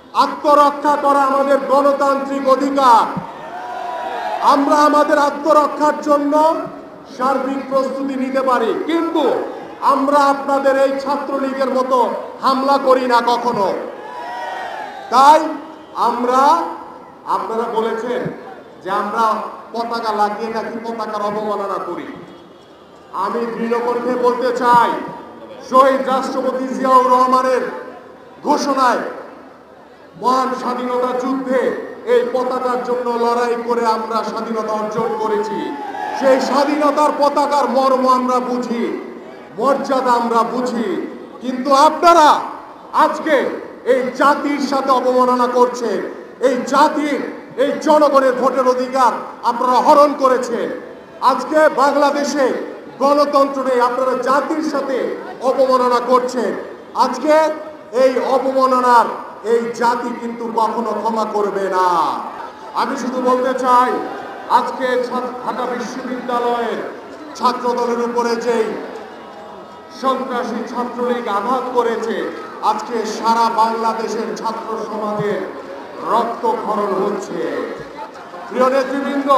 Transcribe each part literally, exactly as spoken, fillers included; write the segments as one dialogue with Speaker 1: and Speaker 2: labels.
Speaker 1: আত্মরক্ষা করা আমাদের গণতান্ত্রিক অধিকার। আমরা আমাদের আত্মরক্ষার জন্য সার্বিক প্রস্তুতি নিতে পারি, কিন্তু আমরা আপনাদের এই ছাত্রলীগের মতো হামলা করি না কখনো। তাই আমরা, আপনারা বলেছেন যে আমরা পতাকা লাগিয়ে নাকি পতাকার অবমাননা করি। আমি দৃঢ় কণ্ঠে বলতে চাই, শহীদ রাষ্ট্রপতি জিয়াউর রহমানের ঘোষণায় মহান স্বাধীনতা যুদ্ধে এই পতাকার জন্য লড়াই করে আমরা স্বাধীনতা অর্জন করেছি। সেই স্বাধীনতার পতাকার মর্ম আমরা বুঝি, মর্যাদা আমরা বুঝি, কিন্তু আপনারা আজকে এই জাতির সাথে অবমাননা করছেন। এই জাতির, এই জনগণের ভোটের অধিকার আপনারা হরণ করেছেন। আজকে বাংলাদেশে গণতন্ত্র নেই, আপনারা জাতির সাথে অবমাননা করছেন। আজকে এই অবমাননার এই জাতি কিন্তু কখনো ক্ষমা করবে না। আমি শুধু বলতে চাই, আজকে ঢাকা বিশ্ববিদ্যালয়ের ছাত্র দলের উপরে যেই সন্ত্রাসী ছাত্রলীগ আঘাত করেছে, আজকে সারা বাংলাদেশের ছাত্র সমাজের রক্তক্ষরণ হচ্ছে। প্রিয় নেতৃবৃন্দ,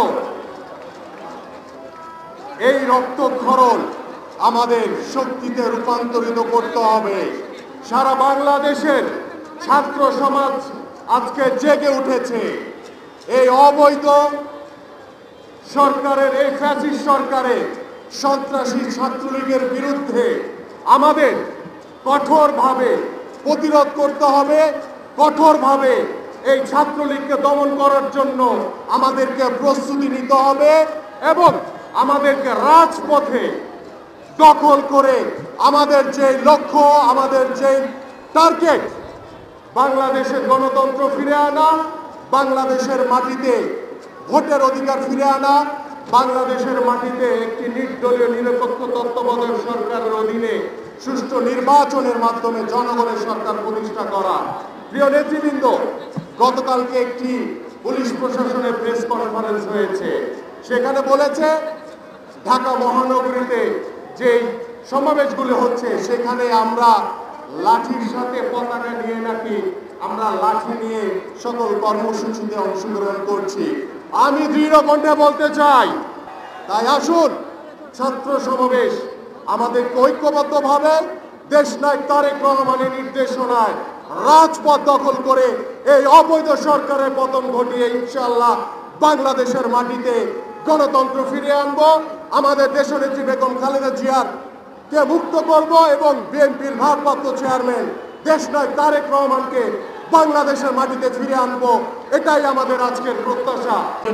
Speaker 1: এই রক্তক্ষরণ আমাদের শক্তিতে রূপান্তরিত করতে হবে। সারা বাংলাদেশের ছাত্র সমাজ আজকে জেগে উঠেছে। এই অবৈধ সরকারের, এই ফ্যাসিস্ট সরকারের সন্ত্রাসী ছাত্রলীগের বিরুদ্ধে আমাদের কঠোরভাবে প্রতিরোধ করতে হবে। কঠোরভাবে এই ছাত্রলীগকে দমন করার জন্য আমাদেরকে প্রস্তুতি নিতে হবে এবং আমাদেরকে রাজপথে দখল করে আমাদের যে লক্ষ্য, আমাদের যে টার্গেট, বাংলাদেশের গণতন্ত্র ফিরে আনা, বাংলাদেশের মাটিতে ভোটের অধিকার ফিরে আনা, বাংলাদেশের মাটিতে একটি নির্দলীয় নিরপেক্ষ তত্ত্বাবধায়ক সরকারের অধীনে সুষ্ঠু নির্বাচনের মাধ্যমে জনগণের সরকার প্রতিষ্ঠা করা। প্রিয় নেতৃবৃন্দ, গতকালকে একটি পুলিশ প্রশাসনের প্রেস কনফারেন্স হয়েছে। সেখানে বলেছে ঢাকা মহানগরীতে যেই সমাবেশগুলো হচ্ছে সেখানে আমরা লাঠির সাথে পতাকা নিয়ে নাকি আমরা লাঠি নিয়ে সকল কর্মসূচিতে অংশগ্রহণ করছি। আমি দৃঢ় কণ্ঠে বলতে চাই, তাই আসুন ছাত্র সমাবেশ আমাদের ঐক্যবদ্ধভাবে দেশনায়ক তারেক রহমানের নির্দেশনায় রাজপথ দখল করে এই অবৈধ সরকারের পতন ঘটিয়ে ইনশাআল্লাহ বাংলাদেশের মাটিতে গণতন্ত্র ফিরিয়ে আনবো, আমাদের দেশনেত্রী বেগম খালেদা জিয়ার কে মুক্ত করব এবং বিএনপির ভারপ্রাপ্ত চেয়ারম্যান দেশনায়ক তারেক রহমানকে বাংলাদেশের মাটিতে ফিরে আনবো। এটাই আমাদের আজকের প্রত্যাশা।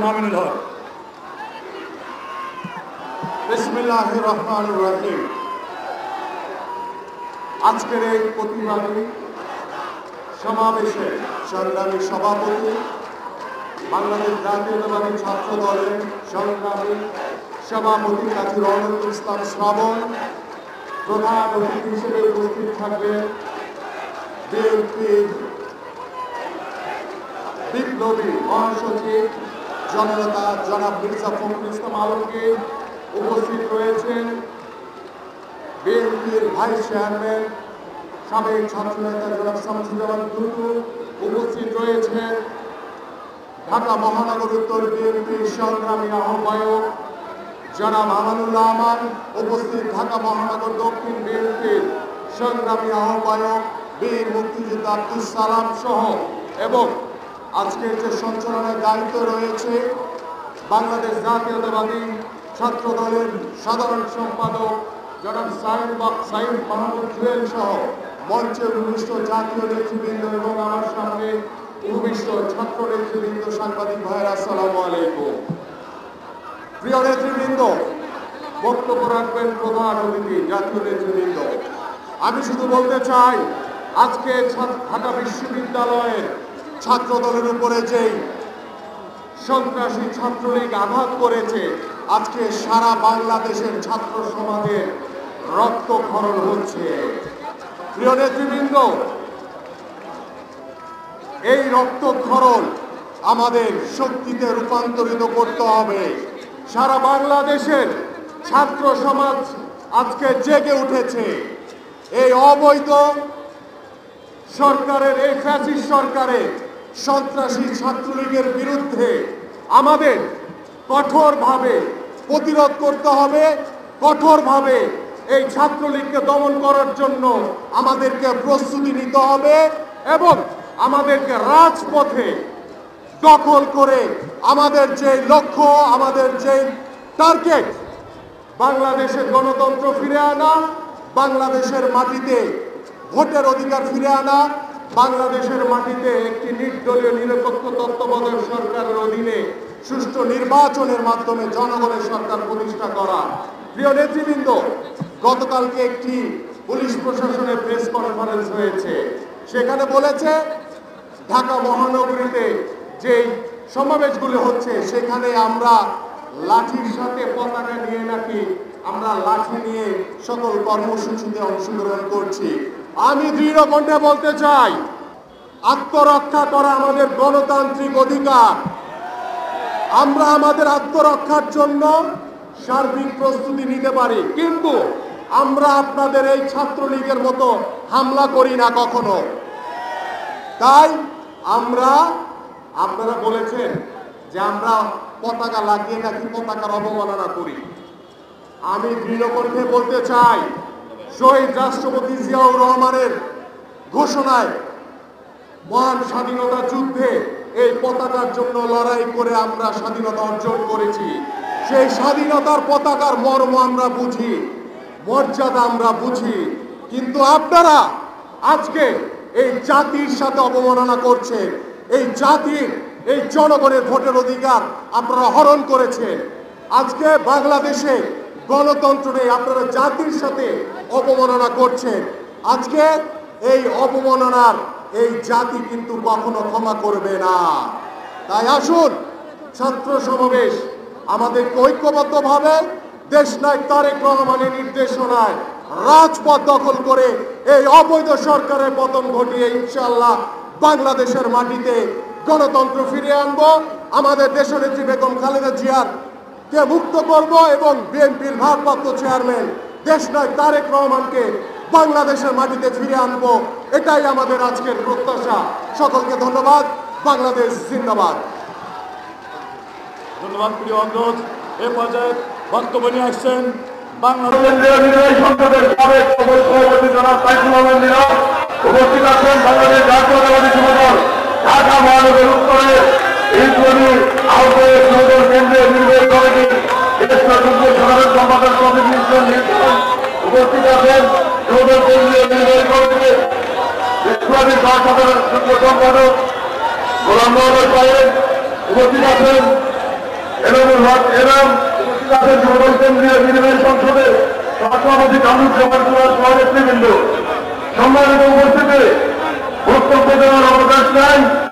Speaker 1: বিসমিল্লাহির রহমানির রহিম। আজকের এই প্রতিবাদী সমাবেশে সংগ্রামী সভাপতি, বাংলাদেশ জাতীয়তাবাদী ছাত্র দলের সংগ্রামী সভাপতি কাজী রহমতুল ইসলাম শ্রাবণ, প্রধান অতিথি হিসেবে উপস্থিত থাকবেন বিএনপির বিপ্লবী মহাসচিব জননেতা জনাব মির্জা ফখরুল ইসলাম আলমগীর, উপস্থিত রয়েছেন বিএনপির ভাইস চেয়ারম্যান সাবেক ছাত্রনেতা জনাব শামসুজ্জামান টুটু, উপস্থিত রয়েছেন ঢাকা মহানগর উত্তর বিএনপির সংগ্রামী আহ্বায়ক জনাব আমানুল্লাহ আমান, উপস্থিত ঢাকা মহানগর দক্ষিণ বিএনপির সংগ্রামী আহ্বায়ক বীর মুক্তিযোদ্ধা আব্দুল সালাম সহ, এবং আজকের যে সঞ্চালনের দায়িত্ব রয়েছে বাংলাদেশ জাতীয়তাবাদী ছাত্র দলের সাধারণ সম্পাদক জনাব সাইম সাইম মাহমুদ জুয়েল সহ মঞ্চের উপবিষ্ট জাতীয় নেতৃবৃন্দ এবং আমার সামনে উপবিষ্ট ছাত্র নেতৃবৃন্দ, সাংবাদিক ভাইয়েরা, আসসালামু আলাইকুম। প্রিয় নেতৃবৃন্দ, বক্তব্য রাখবেন প্রধান অতিথি জাতীয় নেতৃবৃন্দ। আমি শুধু বলতে চাই, আজকে ঢাকা বিশ্ববিদ্যালয়ের ছাত্র দলের উপরে যেই সন্ত্রাসী ছাত্রলীগ আঘাত করেছে, আজকে সারা বাংলাদেশের ছাত্র সমাজের রক্তক্ষরণ হচ্ছে। প্রিয় নেতৃবৃন্দ, এই রক্তক্ষরণ আমাদের শক্তিতে রূপান্তরিত করতে হবে। সারা বাংলাদেশের ছাত্র সমাজ আজকে জেগে উঠেছে। এই অবৈধ সরকারের এই ফ্যাসিস্ট সরকারের সন্ত্রাসী ছাত্রলীগের বিরুদ্ধে আমাদের কঠোরভাবে প্রতিরোধ করতে হবে। কঠোরভাবে এই ছাত্রলীগকে দমন করার জন্য আমাদেরকে প্রস্তুতি নিতে হবে এবং আমাদেরকে রাজপথে দখল করে আমাদের যে লক্ষ্য, আমাদের যে টার্গেট, বাংলাদেশের গণতন্ত্র ফিরে আনা, বাংলাদেশের মাটিতে ভোটের অধিকার ফিরে আনা, বাংলাদেশের মাটিতে একটি নির্দলীয় নিরপেক্ষ তত্ত্বাবধায়ক সরকারের অধীনে সুষ্ঠু নির্বাচনের মাধ্যমে জনগণের সরকার প্রতিষ্ঠা করা। প্রিয় নেতৃবৃন্দ, গতকালকে একটি পুলিশ প্রশাসনের প্রেস কনফারেন্স হয়েছে। সেখানে বলেছে ঢাকা মহানগরীতে যেই সমাবেশগুলো হচ্ছে সেখানে আমরা লাঠির সাথে পতাকা নিয়ে নাকি আমরা লাঠি নিয়ে সকল কর্মসূচিতে অংশগ্রহণ করছি। আমি দৃঢ় কণ্ঠে বলতে চাই, আত্মরক্ষা করা আমাদের গণতান্ত্রিক অধিকার। আমরা আমাদের আত্মরক্ষার জন্য সার্বিক প্রস্তুতি নিতে পারি, কিন্তু আমরা আপনাদের এই ছাত্রলীগের মতো হামলা করি না কখনো। তাই আমরা, আপনারা বলেছেন যে আমরা পতাকা লাগিয়ে নাকি পতাকার অবমাননা করি। আমি দৃঢ় কণ্ঠে বলতে চাই, শহীদ রাষ্ট্রপতি জিয়াউর রহমানের ঘোষণায় মহান স্বাধীনতা যুদ্ধে এই পতাকার জন্য লড়াই করে আমরা স্বাধীনতা অর্জন করেছি। সেই স্বাধীনতার পতাকার মর্ম আমরা বুঝি, মর্যাদা আমরা বুঝি, কিন্তু আপনারা আজকে এই জাতির সাথে অবমাননা করছেন। এই জাতির, এই জনগণের ভোটের অধিকার আপনারা হরণ করেছেন। আজকে বাংলাদেশে গণতন্ত্র নেই, আপনারা জাতির সাথে অবমাননা করছেন। আজকে এই অবমাননার এই জাতি কিন্তু কখনো ক্ষমা করবে না। তাই আসুন, ছাত্র সমাবেশ আমাদেরকে ঐক্যবদ্ধভাবে দেশনায়ক তারেক রহমানের নির্দেশনায় রাজপথ দখল করে এই অবৈধ সরকারের পতন ঘটিয়ে ইনশাআল্লাহ বাংলাদেশের মাটিতে গণতন্ত্র ফিরিয়ে আনবো, আমাদের দেশনেত্রী বেগম খালেদা জিয়ার কে মুক্ত করব এবং বিএনপির ভারপ্রাপ্ত চেয়ারম্যান দেশনায়ক তারেক রহমানকে বাংলাদেশের মাটিতে ফিরে আনবো। এটাই আমাদের আজকের প্রত্যাশা। সকলকে ধন্যবাদ। বাংলাদেশ জিন্দাবাদ।
Speaker 2: ধন্যবাদ। প্রিয় অনুরোধ, এ পর্যায়ে বক্তব্য নিয়ে আসছেন বাংলাদেশ
Speaker 3: সংসদের সাবেক সভাপতি জনাব সাইফুল আহমেদ নীরব। উপস্থিত আছেন বাংলাদেশ জাতীয়তাবাদী যুবদল ঢাকা মহানগর উত্তরের ইসলামী আহ্বায়ক নগর কেন্দ্রীয় নির্বাহী কমিটির জ্যেষ্ঠ যুগ্ম সাধারণ সম্পাদক প্রতিনিধিত্ব নির্বাচন। উপস্থিত আছেন নগর কেন্দ্রীয় নির্বাহী কমিটির ইসলামী সহসাধারণ যুগ্ম সম্পাদক গোলাম মোহাম্মদ সাহেব। উপস্থিত আছেন এনামুল হক এনাম। উপস্থিত আছেন যুবদল কেন্দ্রীয় নির্বাহী সংসদের সভাপতি কামরুজ্জামান কুমার সহ নেতৃবৃন্দ। সম্মানিত উপস্থিতি, বক্তব্য দেওয়ার অবকাশ নাই।